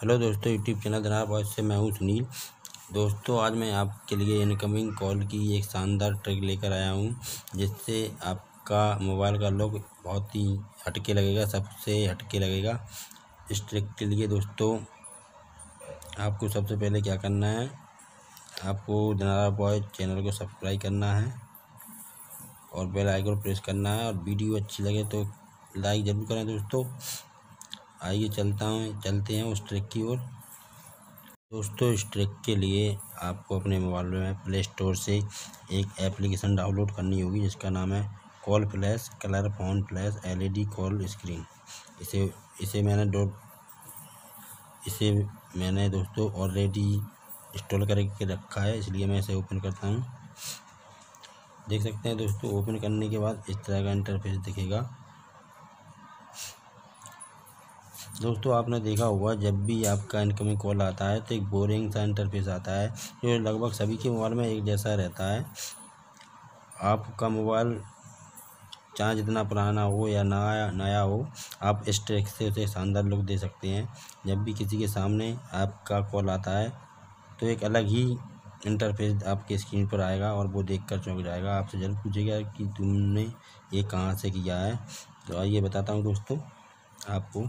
Hello दोस्तों, YouTube channel Dhanar voice से मैं हूं सुनील। दोस्तों, आज मैं आपके लिए इनकमिंग कॉल की एक शानदार ट्रिक लेकर आया हूं, जिससे आपका मोबाइल का लुक बहुत ही हटके लगेगा, सबसे हटके लगेगा। इस ट्रिक के लिए दोस्तों आपको सबसे पहले क्या करना है, आपको धनार वॉइस चैनल को सब्सक्राइब करना है और बेल आइकन प्रेस करना है। और वीडियो अच्छी लगे तो लाइक ज़रूर करें। दोस्तों आइए चलते हैं उस ट्रिक की ओर। दोस्तों, इस ट्रिक के लिए आपको अपने मोबाइल में प्ले स्टोर से एक एप्लीकेशन डाउनलोड करनी होगी, जिसका नाम है call flash colour phone flash LED call screen. इसे मैंने दोस्तों ऑलरेडी इंस्टॉल करके रखा है, इसलिए मैं इसे ओपन करता हूँ। देख सकते हैं दोस्तों, ओपन करने के बाद इस तरह का इंटरफेस दिखेगा। दोस्तों, आपने देखा होगा जब भी आपका इनकमिंग कॉल आता है तो एक बोरिंग सा इंटरफेस आता है, जो लगभग सभी के मोबाइल में एक जैसा रहता है। आपका मोबाइल चाहे जितना पुराना हो या नया हो, आप इस ट्रिक से उसे शानदार लुक दे सकते हैं। जब भी किसी के सामने आपका कॉल आता है तो एक अलग ही इंटरफेस आपके स्क्रीन पर आएगा और वो देखकर चौंक जाएगा। आपसे जरूर पूछेगा कि तुमने ये कहाँ से किया है। तो आइए बताता हूँ दोस्तों आपको।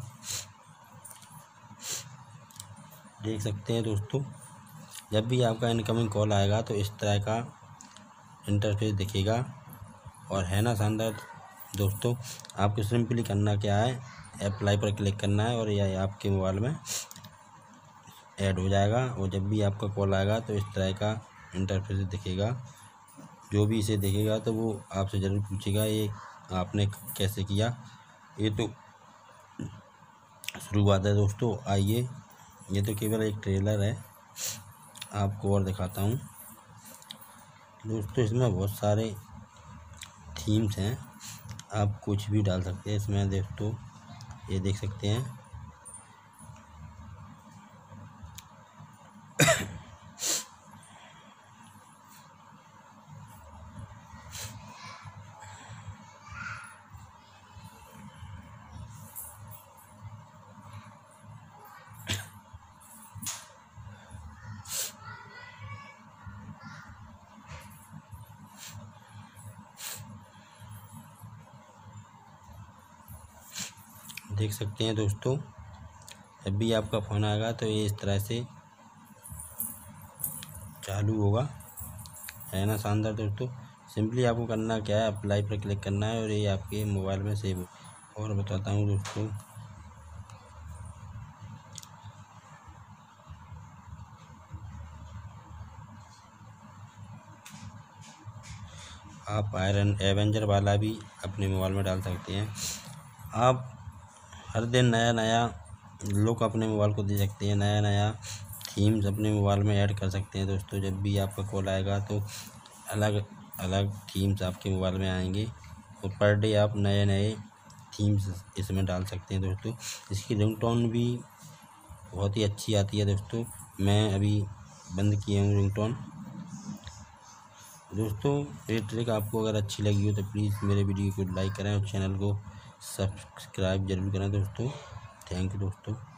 देख सकते हैं दोस्तों, जब भी आपका इनकमिंग कॉल आएगा तो इस तरह का इंटरफेस दिखेगा और है ना शानदार। दोस्तों, आपको सिंपली करना क्या है, अप्लाई पर क्लिक करना है और यह आपके मोबाइल में ऐड हो जाएगा। और जब भी आपका कॉल आएगा तो इस तरह का इंटरफेस दिखेगा। जो भी इसे देखेगा तो वो आपसे ज़रूर पूछेगा ये आपने कैसे किया। ये तो शुरुआत है दोस्तों। आइए, ये तो केवल एक ट्रेलर है, आपको और दिखाता हूँ। दोस्तों, इसमें बहुत सारे थीम्स हैं, आप कुछ भी डाल सकते हैं इसमें। दोस्तों ये देख सकते हैं। देख सकते हैं दोस्तों, जब भी आपका फ़ोन आएगा तो ये इस तरह से चालू होगा। है ना शानदार दोस्तों। सिंपली आपको करना क्या है, अप्लाई पर क्लिक करना है और ये आपके मोबाइल में सेव हो। और बताता हूँ दोस्तों, आप आयरन एवेंजर वाला भी अपने मोबाइल में डाल सकते हैं। आप हर दिन नया नया लुक अपने मोबाइल को दे सकते हैं, नया नया थीम्स अपने मोबाइल में ऐड कर सकते हैं। दोस्तों, जब भी आपका कॉल आएगा तो अलग अलग थीम्स आपके मोबाइल में आएंगे और पर डे आप नए नए थीम्स इसमें डाल सकते हैं। दोस्तों, इसकी रिंगटोन भी बहुत ही अच्छी आती है। दोस्तों, मैं अभी बंद किया हूँ रिंगटोन। दोस्तों, ये ट्रिक आपको अगर अच्छी लगी हो तो प्लीज़ मेरे वीडियो को लाइक करें और चैनल को सब्सक्राइब जरूर करें। दोस्तों, थैंक यू दोस्तों।